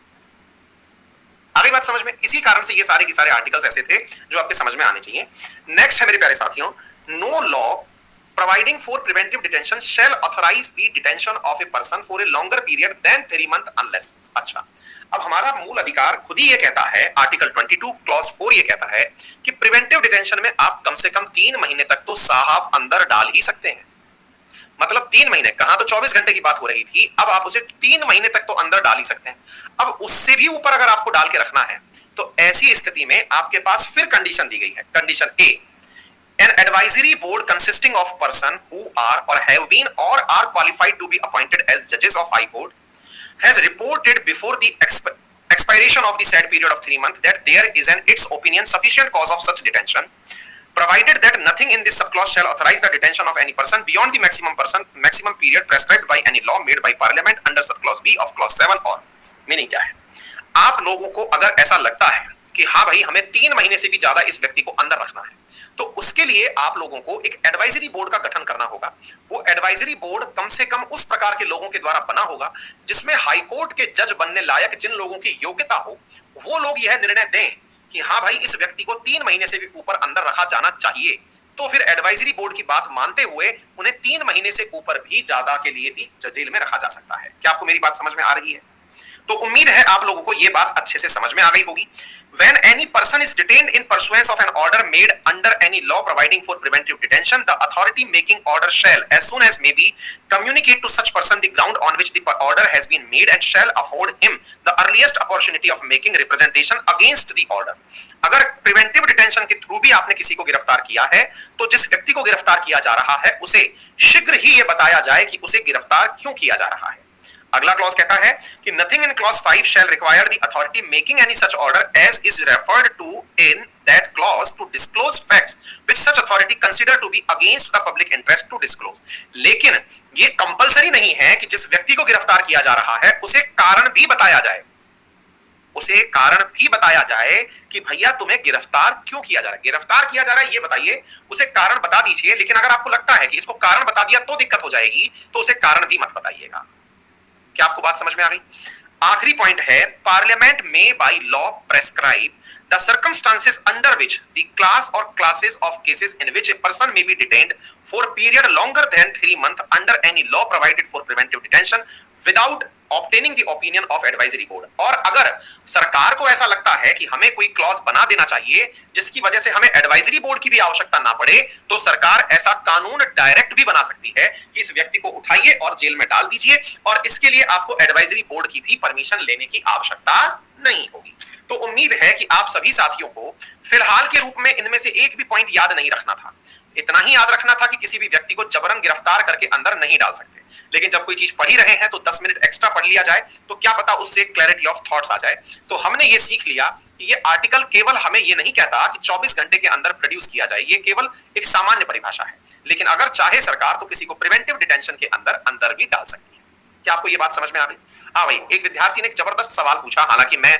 आगे बात समझ में? इसी कारण से ये सारे के सारे आर्टिकल्स ऐसे थे जो आपके समझ में आने चाहिए। नेक्स्ट है मेरे प्यारे साथियों, no law providing for preventive detention shall authorize the detention of a person for a longer period than 3 months unless। अच्छा, अब हमारा मूल अधिकार खुद ही ये कहता है, आर्टिकल 22 क्लॉज 4 ये कहता है कि प्रिवेंटिव डिटेंशन में आप कम से कम 3 महीने तक तो साहब अंदर डाल ही सकते हैं। मतलब 3 महीने कहां, तो 24 घंटे की बात हो रही थी, अब आप उसे 3 महीने तक तो अंदर डाल ही सकते हैं। अब उससे भी ऊपर अगर आपको डाल के रखना है तो ऐसी स्थिति में आपके पास फिर कंडीशन दी गई है। Condition A, an advisory board consisting of person who are or have been or are qualified to be appointed as judges of high court has reported before the expiration of the said period of 3 months that there is in its opinion sufficient cause of such detention, provided that nothing in this subclause shall authorize the detention of any person beyond the maximum period prescribed by any law made by parliament under subclause B of clause 7 or। Meaning क्या है? आप लोगों को अगर ऐसा लगता है कि हाँ भाई हमें 3 महीने से भी ज्यादा इस व्यक्ति को अंदर रखना है तो उसके लिए आप लोगों को एक एडवाइजरी बोर्ड का गठन करना होगा। वो एडवाइजरी बोर्ड कम से कम उस प्रकार के लोगों के द्वारा बना होगा जिसमें हाई कोर्ट के जज बनने लायक जिन लोगों की योग्यता हो, वो लोग यह निर्णय दें कि हाँ भाई इस व्यक्ति को 3 महीने से भी ऊपर अंदर रखा जाना चाहिए। तो फिर एडवाइजरी बोर्ड की बात मानते हुए उन्हें 3 महीने से ऊपर भी ज्यादा के लिए भी जेल में रखा जा सकता है। क्या आपको मेरी बात समझ में आ रही है? तो उम्मीद है आप लोगों को यह बात अच्छे से समझ में आ गई होगी। When any person is detained in pursuance of an order made under any law providing for preventive detention, the authority making order shall, as soon as may be, communicate to such person the ground on which the order has been made and shall afford him the earliest opportunity of making representation against the order. अगर प्रिवेंटिव डिटेंशन के थ्रू भी आपने किसी को गिरफ्तार किया है तो जिस व्यक्ति को गिरफ्तार किया जा रहा है उसे शीघ्र ही यह बताया जाए कि उसे गिरफ्तार क्यों किया जा रहा है। अगला क्लॉज कहता है कि nothing in clause 5 shall require the authority making any such order as is referred to in that clause to disclose facts which such authority consider to be against the public interest to disclose। लेकिन ये कंपलसरी नहीं है कि जिस व्यक्ति को गिरफ्तार किया जा रहा है उसे कारण भी बताया जाए, उसे कारण भी बताया जाए कि भैया तुम्हें गिरफ्तार क्यों किया जा रहा है, गिरफ्तार किया जा रहा है ये बताइए, उसे कारण बता दीजिए। लेकिन अगर आपको लगता है कि इसको कारण बता दिया तो दिक्कत हो जाएगी तो उसे कारण भी मत बताइएगा। क्या आपको बात समझ में आ गई? आखिरी पॉइंट है, पार्लियामेंट में by law prescribe the circumstances under which the class और classes of cases in which a person may be detained for period longer than 3 months under any law provided for preventive detention without obtaining the opinion of advisory board. और अगर सरकार को ऐसा लगता है कि हमें कोई क्लॉज बना देना चाहिए जिसकी वजह से हमें एडवाइजरी बोर्ड की भी आवश्यकता ना पड़े, तो सरकार ऐसा कानून डायरेक्ट भी बना सकती है कि इस व्यक्ति को उठाइए और जेल में डाल दीजिए और इसके लिए आपको एडवाइजरी बोर्ड की भी परमिशन लेने की आवश्यकता नहीं होगी। तो उम्मीद है कि आप सभी साथियों को फिलहाल के रूप में इनमें से एक भी पॉइंट याद नहीं रखना था। इतना ही याद रखना था कि किसी भी व्यक्ति को जबरन गिरफ्तार करके अंदर नहीं डाल सकते, लेकिन जब कोई चीज पढ़ ही रहे हैं तो 10 मिनट एक्स्ट्रा पढ़ लिया जाए तो क्या पता उससे क्लैरिटी ऑफ थॉट्स आ जाए। तो हमने ये सीख लिया कि ये आर्टिकल केवल हमें ये नहीं कहता कि 24 घंटे के अंदर प्रोड्यूस किया जाए, ये केवल एक सामान्य परिभाषा है, लेकिन अगर चाहे सरकार तो किसी को प्रिवेंटिव डिटेंशन के अंदर भी डाल सकती है। क्या आपको ये बात समझ में आ गई? हाँ भाई, एक विद्यार्थी ने एक जबरदस्त सवाल पूछा, हालांकि मैं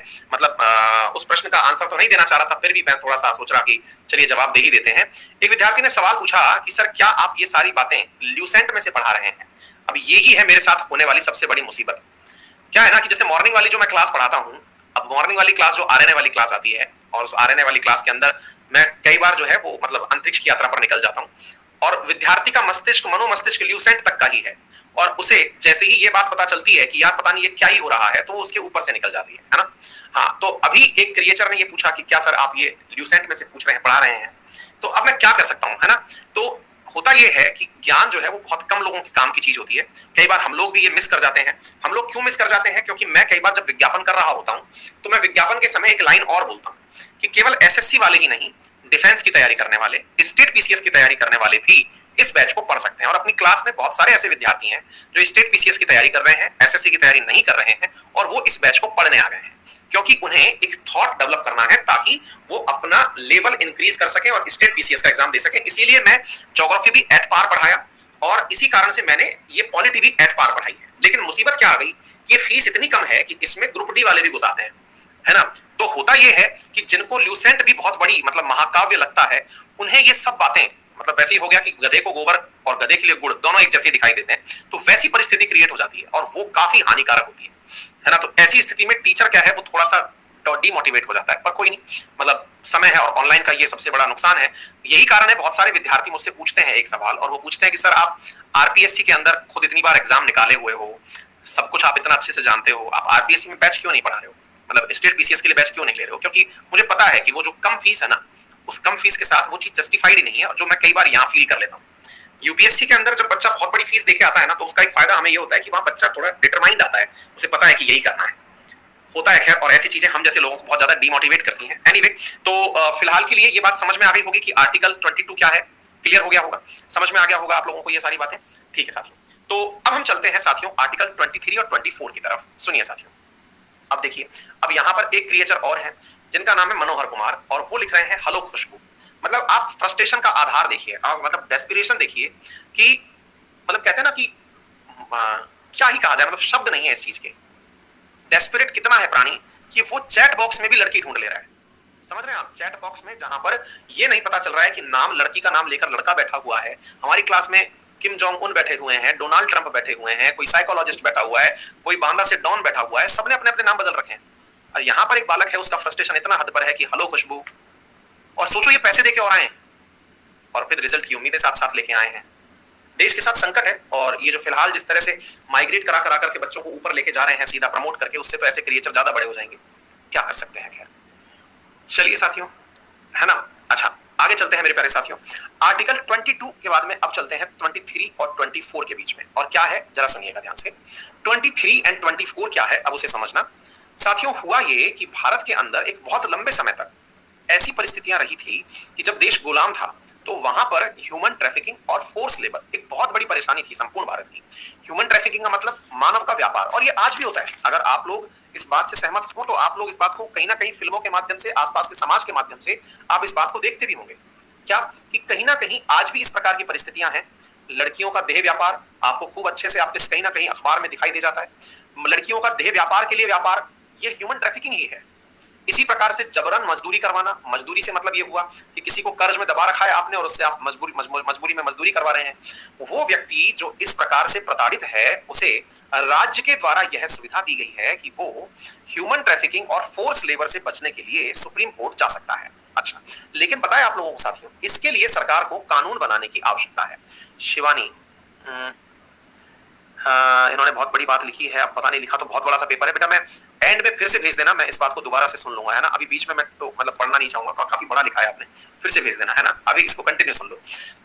उस प्रश्न का आंसर तो नहीं देना चाह रहा था, फिर भी मैं थोड़ा सा सोच रहा कि चलिए जवाब दे ही देते हैं। एक विद्यार्थी ने सवाल पूछा कि सर क्या आप ये सारी बातें ल्यूसेंट में से पढ़ा रहे हैं? अब यही है मेरे साथ होने वाली सबसे बड़ी मुसीबत। क्या है ना कि जैसे मॉर्निंग वाली जो मैं क्लास पढ़ाता हूँ, अब मॉर्निंग वाली क्लास जो आरएनए वाली क्लास आती है और उस आरएनए वाली क्लास के अंदर मैं कई बार जो है वो अंतरिक्ष की यात्रा पर निकल जाता हूँ और विद्यार्थी का मस्तिष्क मनोमस्तिष्क ल्यूसेंट तक का ही है और उसे जैसे ही ये बात पता चलती है कि यार पता नहीं ये क्या ही हो रहा है तो वो उसके ऊपर से निकल जाती है ना। हाँ, तो अभी एक क्रिएचर ने ये पूछा कि क्या सर आप ये ल्यूसेंट में से पूछ रहे हैं, पढ़ा रहे हैं, तो अब मैं क्या कर सकता हूँ, है ना। तो होता ये है कि ज्ञान जो है वो बहुत कम लोगों के काम की चीज होती है। कई बार हम लोग भी ये मिस कर जाते हैं। हम लोग क्यों मिस कर जाते हैं? क्योंकि मैं कई बार जब विज्ञापन कर रहा होता हूँ तो मैं विज्ञापन के समय एक लाइन और बोलता हूँ कि केवल एसएससी वाले ही नहीं, डिफेंस की तैयारी करने वाले, स्टेट पीसीएस की तैयारी करने वाले भी इस बैच को पढ़ सकते हैं। और अपनी क्लास में बहुत सारे ऐसे विद्यार्थी हैं जो स्टेट पीसीएस की तैयारी कर रहे हैं, एसएससी की तैयारी नहीं कर रहे हैं और वो इस बैच को पढ़ने आ गए हैं क्योंकि उन्हें एक थॉट डेवलप करना है ताकि वो अपना लेवल इंक्रीज कर सकें और स्टेट पीसीएस का एग्जाम दे सकें। इसीलिए मैं ज्योग्राफी भी एट पार पढ़ाया और इसी कारण से मैंने ये पॉलिटी भी एट पार पढ़ाई है। लेकिन मुसीबत क्या आ गई, ये फीस इतनी कम है कि इसमें ग्रुप डी वाले भी घुस आते हैं, है ना। तो होता ये है कि जिनको ल्यूसेंट भी बहुत बड़ी महाकाव्य लगता है, उन्हें ये सब बातें वैसे ही हो गया कि गधे को गोबर और गधे के लिए गुड़ दोनों एक जैसे दिखाई देते हैं, तो वैसी परिस्थिति क्रिएट हो जाती है और वो काफी हानिकारक होती है ना। तो ऐसी स्थिति में टीचर क्या है वो थोड़ा सा डीमोटिवेट हो जाता है, पर कोई नहीं, समय है और ऑनलाइन का ये सबसे बड़ा नुकसान है। यही कारण है बहुत सारे विद्यार्थी मुझसे पूछते हैं एक सवाल और वो पूछते हैं कि सर आप आरपीएससी के अंदर खुद इतनी बार एग्जाम निकाले हुए हो, सब कुछ आप इतना अच्छे से जानते हो, आप आरपीएससी में बैच क्यों नहीं पढ़ा रहे हो, स्टेट पीसीएस के लिए बैच क्यों नहीं ले रहे हो? क्योंकि मुझे पता है कि वो जो कम फीस है ना, उस कम फीस के साथ वो चीज जस्टिफाइड ही नहीं है और जो मैं कई बार यहाँ फील कर लेता हूँ। यूपीएससी के अंदर जब बच्चा बहुत बड़ी फीस देके आता है ना, तो उसका एक फायदा हमें ये होता है कि वहाँ बच्चा थोड़ा डिटरमाइंड आता है, उसे पता है कि यही करना है, होता है खैर। और ऐसी चीजें हम जैसे लोगों को बहुत ज्यादा डिमोटिवेट करती हैं। एनीवे, तो फिलहाल के लिए ये बात समझ में आ गई होगी कि आर्टिकल 22 क्या है, क्लियर हो गया होगा, समझ में आ गया होगा आप लोगों को ये सारी बातें, ठीक है साथियों। तो अब हम चलते हैं साथियों आर्टिकल 23 और 24 की तरफ। सुनिए साथियों, अब देखिए, अब यहाँ पर एक क्रिएचर और है जिनका नाम है मनोहर कुमार और वो लिख रहे हैं हेलो खुशबू। आप फ्रस्ट्रेशन का आधार देखिए, आप डेस्पिरेशन देखिए कि कहते हैं ना कि क्या ही कहा जाए, शब्द नहीं है इस चीज के। डेस्परेट कितना है प्राणी कि वो चैट बॉक्स में भी लड़की ढूंढ ले रहा है, समझ रहे हैं आप? चैट बॉक्स में जहां पर ये नहीं पता चल रहा है कि नाम लड़की का नाम लेकर लड़का बैठा हुआ है। हमारी क्लास में किम जोंग उन बैठे हुए हैं, डोनाल्ड ट्रंप बैठे हुए हैं, कोई साइकोलॉजिस्ट बैठा हुआ है, कोई बांदा से डॉन बैठा हुआ है, सबने अपने अपने नाम बदल रखे हैं। और यहाँ पर एक बालक है, उसका फ्रस्ट्रेशन इतना हद पर है कि हेलो खुशबू, और सोचो ये पैसे देके और आए हैं और फिर रिजल्ट की उम्मीदें साथ साथ लेके आए हैं। देश के साथ संकट है, और ये जो फिलहाल जिस तरह से माइग्रेट करा करा करके बच्चों को ऊपर लेके जा रहे हैं सीधा प्रमोट करके, उससे तो ऐसे क्रिएचर ज्यादा बड़े हो जाएंगे, क्या कर सकते हैं। खैर चलिए साथियों, है ना। अच्छा आगे चलते हैं मेरे प्यारे साथियों, आर्टिकल 22 के बाद में अब चलते हैं 23 और 24 के बीच में। और क्या है जरा सुनिएगा ध्यान से, 23 एंड 24 क्या है अब उसे समझना। साथियों हुआ ये कि भारत के अंदर एक बहुत लंबे समय तक ऐसी परिस्थितियां रही थी कि जब देश गुलाम था तो वहां पर ह्यूमन ट्रैफिकिंग और फोर्स लेबर एक बहुत बड़ी परेशानी थी संपूर्ण भारत की। ह्यूमन ट्रैफिकिंग का मतलब मानव का व्यापार, और ये आज भी होता है। अगर आप लोग इस बात से सहमत हो तो आप लोग इस बात को कहीं ना कहीं फिल्मों के माध्यम से, आसपास के समाज के माध्यम से आप इस बात को देखते भी होंगे, क्या कि कहीं ना कहीं आज भी इस प्रकार की परिस्थितियां हैं। लड़कियों का देह व्यापार आपको खूब अच्छे से आपके कहीं ना कहीं अखबार में दिखाई दे जाता है। लड़कियों का देह व्यापार के लिए व्यापार, ये ह्यूमन ट्रैफिकिंग ही है। इसी प्रकार से जबरन मजदूरी करवाना, मजदूरी से मतलब ये हुआ कि किसी को कर्ज में दबा रखा है आपने और उससे आप मजबूरी में मजदूरी करवा रहे हैं। वो व्यक्ति जो इस प्रकार से प्रताड़ित है, उसे राज्य के द्वारा यह सुविधा दी गई है कि वो ह्यूमन ट्रैफिकिंग और फोर्स लेबर से बचने के लिए सुप्रीम कोर्ट जा सकता है। अच्छा, लेकिन पता है आप लोगों को साथियों, इसके लिए सरकार को कानून बनाने की आवश्यकता है। शिवानी इन्होंने बहुत बड़ी बात लिखी है, अब पता नहीं लिखा तो बहुत बड़ा सा पेपर है बेटा, मैं एंड में फिर से भेज देना, मैं इस बात को दोबारा से सुन लूंगा, है ना। अभी बीच में मैं तो मतलब पढ़ना नहीं चाहूंगा, काफी बड़ा लिखा है आपने, फिर से भेज देना, है ना। अभी इसको कंटिन्यू सुन लो।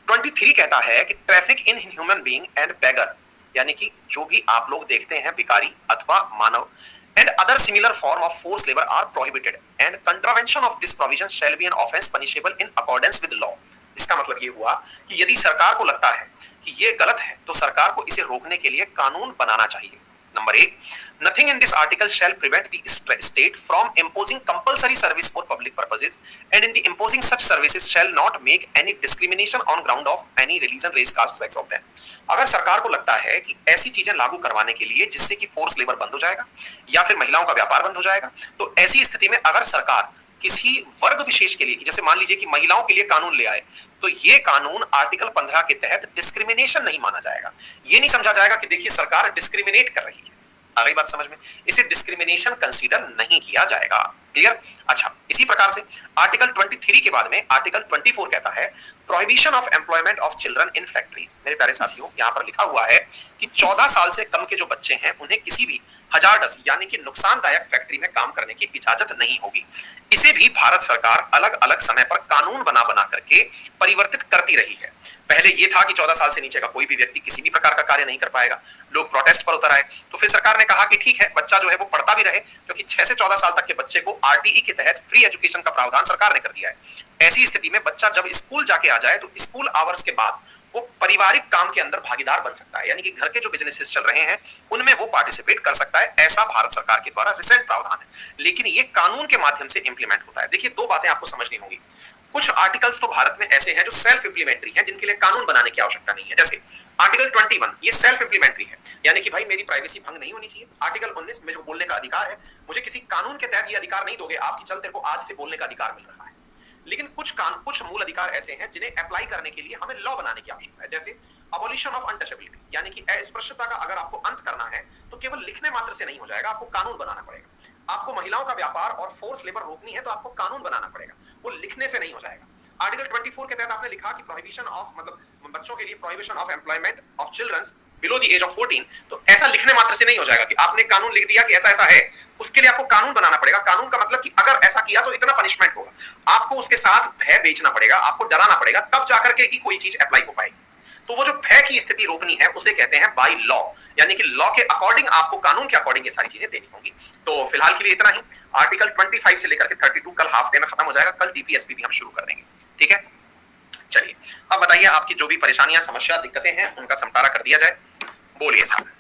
23 कहता है कि traffic in human being and beggar, यानी कि जो भी आप लोग देखते हैं भिखारी अथवा मानव, and other similar form of force labour are prohibited and contravention of this provision shall be an offence punishable in accordance with law. इसका मतलब ये हुआ कि यदि सरकार को लगता है कि ये गलत है तो सरकार को इसे रोकने के लिए कानून बनाना चाहिए। Number 1, nothing in this article shall prevent the state from imposing compulsory service for public purposes and in the imposing such services shall not make any discrimination on ground of any religion, race, caste, sex of them। अगर सरकार को लगता है कि ऐसी चीजें लागू करवाने के लिए जिससे कि फोर्स लेबर बंद हो जाएगा या फिर महिलाओं का व्यापार बंद हो जाएगा, तो ऐसी स्थिति में अगर सरकार किसी वर्ग विशेष के लिए, कि जैसे मान लीजिए कि महिलाओं के लिए कानून ले आए, तो ये कानून आर्टिकल 15 के तहत डिस्क्रिमिनेशन नहीं माना जाएगा। ये नहीं समझा जाएगा कि देखिए सरकार डिस्क्रिमिनेट कर रही है। आ गई बात समझ में, इसे डिस्क्रिमिनेशन कंसीडर नहीं किया जाएगा। क्लियर। अच्छा, इसी प्रकार से आर्टिकल 23 के बाद में आर्टिकल 24 कहता है prohibition of employment of children in factories. मेरे प्यारे साथियों, यहां पर लिखा हुआ है कि 14 साल से कम के जो बच्चे हैं उन्हें किसी भी हजारडस यानी कि नुकसानदायक फैक्ट्री में काम करने की इजाजत नहीं होगी। इसे भी भारत सरकार अलग अलग समय पर कानून बना बना करके परिवर्तित करती रही है। पहले ये था कि 14 साल से नीचे का कोई भी व्यक्ति किसी भी प्रकार का कार्य नहीं कर पाएगा। लोग प्रोटेस्ट पर उतर आए, तो फिर सरकार ने कहा कि ठीक है, बच्चा जो है वो पढ़ता भी रहे, क्योंकि 6 से 14 साल तक के बच्चे को आरटीई के तहत फ्री एजुकेशन का प्रावधान सरकार ने कर दिया है। ऐसी स्थिति में बच्चा जब स्कूल जाके आ जाए तो स्कूल आवर्स के बाद वो पारिवारिक काम के अंदर भागीदार बन सकता है, यानी कि घर के जो बिजनेसेस चल रहे हैं उनमें वो पार्टिसिपेट कर सकता है। ऐसा भारत सरकार के द्वारा रिसेंट प्रावधान है, लेकिन ये कानून के माध्यम से इंप्लीमेंट होता है। देखिए, दो बातें आपको समझनी होंगी। कुछ आर्टिकल्स तो भारत में ऐसे हैं जो सेल्फ इंप्लीमेंटरी हैं, जिनके लिए कानून बनाने की आवश्यकता नहीं है। जैसे आर्टिकल 21 ये सेल्फ इंप्लीमेंटरी है, यानी कि भाई मेरी प्राइवेसी भंग नहीं होनी चाहिए। आर्टिकल 19 में जो बोलने का अधिकार है, मुझे किसी कानून के तहत ये अधिकार नहीं दोगे आप कि चल तेरे को आज से बोलने का अधिकार मिल रहा है। लेकिन कुछ मूल अधिकार ऐसे हैं जिन्हें अप्लाई करने के लिए हमें लॉ बनाने की आवश्यकता है। जैसे अबॉलिशन ऑफ अनटचेबिलिटी, यानी कि अस्पृश्यता का अगर आपको अंत करना है तो केवल लिखने मात्र से नहीं हो जाएगा, आपको कानून बनाना पड़ेगा। आपको महिलाओं का व्यापार और फोर्स लेबर रोकनी है तो आपको कानून बनाना पड़ेगा, वो लिखने से नहीं हो जाएगा। आर्टिकल 24 के तहत आपने लिखा कि प्रोहिबिशन ऑफ, मतलब बच्चों के लिए prohibition of employment of childrens below the age of 14, तो ऐसा लिखने मात्र से नहीं हो जाएगा कि आपने कानून लिख दिया कि ऐसा ऐसा है, उसके लिए आपको कानून बनाना पड़ेगा। कानून का मतलब कि अगर ऐसा किया तो इतना पनिशमेंट होगा, आपको उसके साथ भय बेचना पड़ेगा, आपको डराना पड़ेगा, तब जाकर के ही कोई चीज अप्लाई हो पाएगी। तो वो जो भय की स्थिति रोकनी है उसे कहते हैं बाय लॉ, यानी कि लॉ के अकॉर्डिंग आपको, कानून के अकॉर्डिंग ये सारी चीजें देनी होंगी। तो फिलहाल के लिए इतना ही। आर्टिकल 25 से लेकर के 32 कल हाफ डे में खत्म हो जाएगा, कल डीपीएसपी भी हम शुरू कर देंगे, ठीक है। चलिए अब बताइए, आपकी जो भी परेशानियां, समस्या, दिक्कतें हैं उनका समटारा कर दिया जाए। बोलिए साहब।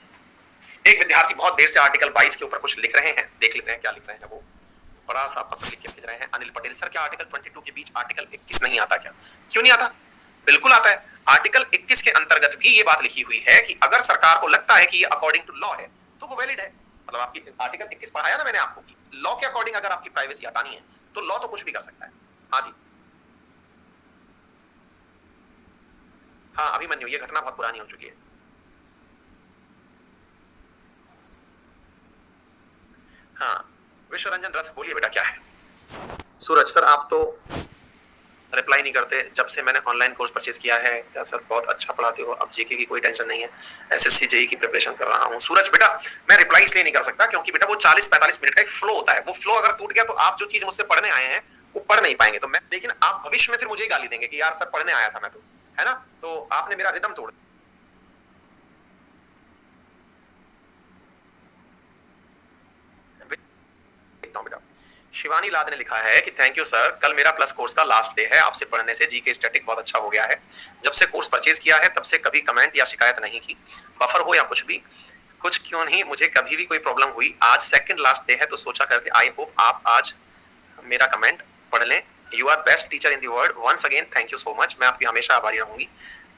एक विद्यार्थी बहुत देर से आर्टिकल 22 के ऊपर कुछ लिख रहे हैं, देख लेते हैं क्या लिख रहे हैं। वो बड़ा सा पत्र लिख के भेज रहे हैं, अनिल पटेल सर, क्या आर्टिकल 22 के बीच आर्टिकल 21 नहीं आता क्या? क्यों नहीं आता? बिल्कुल आता है। आर्टिकल 21 के अंतर्गत भी ये बात लिखी हुई है कि अगर सरकार को लगता है कि ये अकॉर्डिंग टू लॉ है तो वो वैलिड है। मतलब आपकी आर्टिकल 21 पढ़ाया ना मैंने आपको, कि लॉ के अकॉर्डिंग अगर आपकी प्राइवेसी हटानी है तो लॉ तो कुछ भी कर सकता है। हाँ जी, हाँ अभिमन्यु, ये घटना बहुत पुरानी हो चुकी है। हाँ विश्व रंजन रथ, बोलिए बेटा क्या है? सूरज सर, आप तो रिप्लाई नहीं करते। जब से मैंने ऑनलाइन कोर्स परचेज किया है। क्या सर बहुत अच्छा पढ़ाते हो, अब जीके की कोई टेंशन नहीं है, एसएससी जेई की प्रिपरेशन कर रहा हूँ। सूरज बेटा मैं रिप्लाई इसलिए नहीं कर सकता क्योंकि बेटा वो 40-45 मिनट का एक फ्लो होता है, वो फ्लो अगर टूट गया तो आप जो चीज मुझसे पढ़ने आए हैं वो पढ़ नहीं पाएंगे। तो मैं, लेकिन आप भविष्य में फिर मुझे गाली देंगे कि यार सर पढ़ने आया था मैं तो, है ना, तो आपने मेरा रिदम तोड़ बेटा। शिवानी लाद ने लिखा है कि थैंक यू सर, कल मेरा प्लस कोर्स का लास्ट डे है, आपसे पढ़ने से जीके स्टैटिक बहुत अच्छा हो गया है। जब से कोर्स परचेज किया है तब से कभी कमेंट या शिकायत नहीं की, बफर हो या कुछ भी, कुछ क्यों नहीं मुझे कभी भी कोई प्रॉब्लम हुई। आज सेकंड लास्ट डे है तो सोचा करके आई होप आप आज मेरा कमेंट पढ़ लें। You are best teacher in the world, once again thank you so much. मैं आपकी हमेशा आभारी रहूंगी।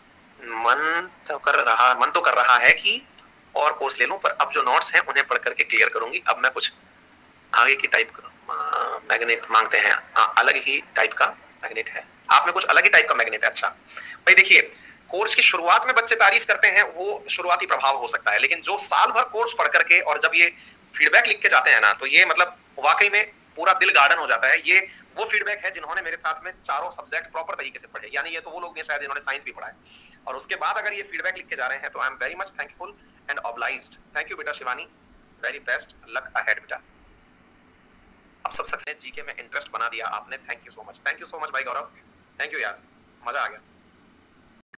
मन तो कर रहा है कि और कोर्स ले लूं, पर अब जो नोट्स हैं उन्हें पढ़ करके क्लियर करूंगी। अब मैं कुछ आगे की टाइप मैग्नेट मांगते हैं, अलग ही टाइप का मैग्नेट है। आप में कुछ अलग ही टाइप का मैग्नेट है। अच्छा भाई देखिए, कोर्स की शुरुआत में बच्चे तारीफ करते हैं, वो शुरुआती प्रभाव हो सकता है, लेकिन जो साल भर कोर्स पढ़ करके और जब ये फीडबैक लिख के जाते हैं ना, तो ये मतलब वाकई में पूरा दिल गार्डन हो जाता है। ये वो फीडबैक है जिन्होंने मेरे साथ में चारों सब्जेक्ट प्रॉपर तरीके से पढ़े, यानी ये तो वो लोग हैं शायद जिन्होंने साइंस भी पढ़ा है, और उसके बाद अगर ये फीडबैक लिख के जा रहे हैं तो I am very much thankful and obliged. Thank you बेटा Shivani, very best luck ahead बेटा। अब सब सक्सेस जीके में इंटरेस्ट बना दिया आपने, थैंक यू सो मच भाई गौरव, थैंक यू यार, मजा आ गया।